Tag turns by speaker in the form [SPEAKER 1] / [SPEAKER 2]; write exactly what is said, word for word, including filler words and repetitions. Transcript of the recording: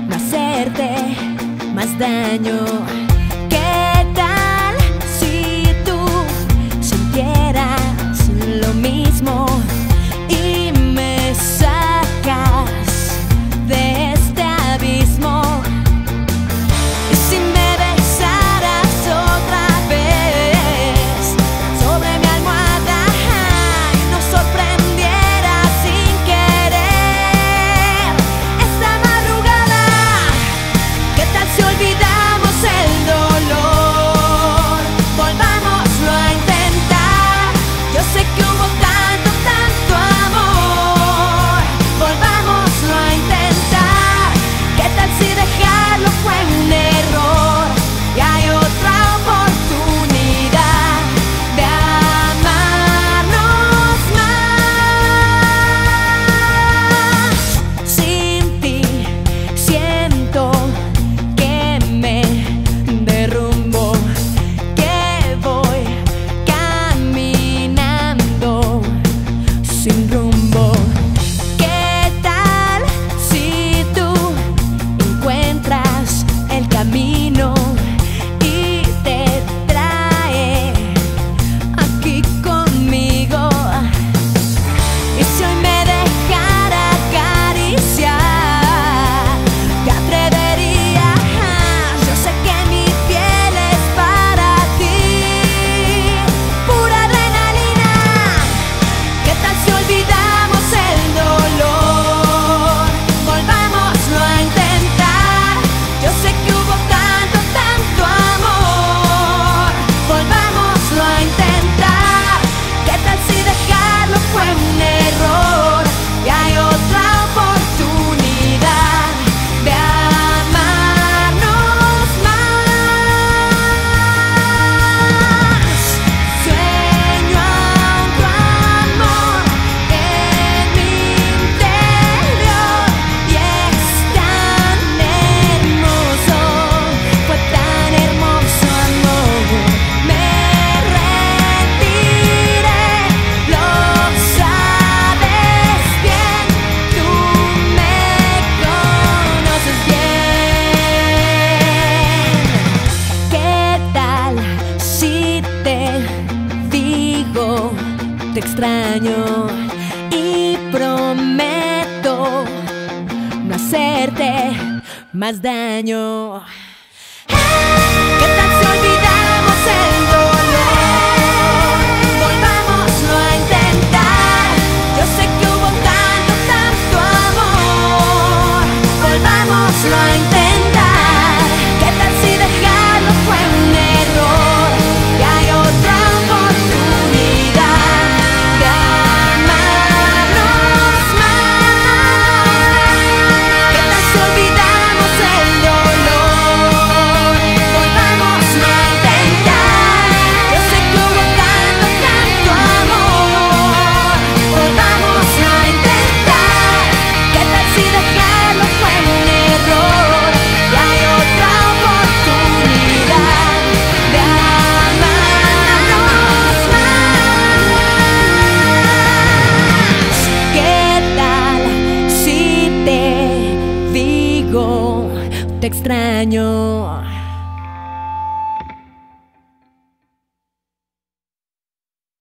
[SPEAKER 1] no hacerte más daño. ¿Qué tal si tú sintieras lo mismo y me sacas de este abismo? Y si me besaras otra vez sobre mi almohada y nos sorprendiera sin querer esta madrugada. ¿Qué tal si olvidamos el dolor? Volvámoslo a intentar. Yo sé que hubo tanto, tanto amor. Volvámoslo a intentar. ¿Qué tal si dejarlo fue un error y hay otra oportunidad de amarnos más? Sin ti siento que me derrumbo, que voy caminando sin rumbo. ¿Qué tal si tú encuentras el camino y te trae aquí conmigo? Y si hoy me dejara acariciar, te atreverías. Yo sé que mi piel es para ti, pura adrenalina. ¿Qué tal si olvidamos el dolor? Volvámoslo a intentar. Yo sé que hubo tanto, tanto amor. Volvámoslo a intentar. ¿Qué tal si dejarlo fue un error y hay otra oportunidad de amarnos más? Sueño aún tu amor en mi interior y es tan hermoso, fue tan hermoso amor. Me rendiré, lo sabes bien, tú me conoces bien. ¿Qué tal si te digo te extraño y prometo no hacerte más daño? ¿Qué tal si olvidamos el dolor? Volvámoslo a intentar. Yo sé que hubo tanto, tanto amor. Volvámoslo a intentar. ¿Qué tal si dejarlo fue un error y hay otra oportunidad de amarnos más? ¿Qué tal si olvidamos el dolor? Volvámoslo a intentar. Yo sé que hubo tanto, tanto amor. Volvámoslo a intentar. ¿Qué tal si dejarlo fue un error y hay otra oportunidad de amarnos más? ¿Qué tal si te digo te extraño?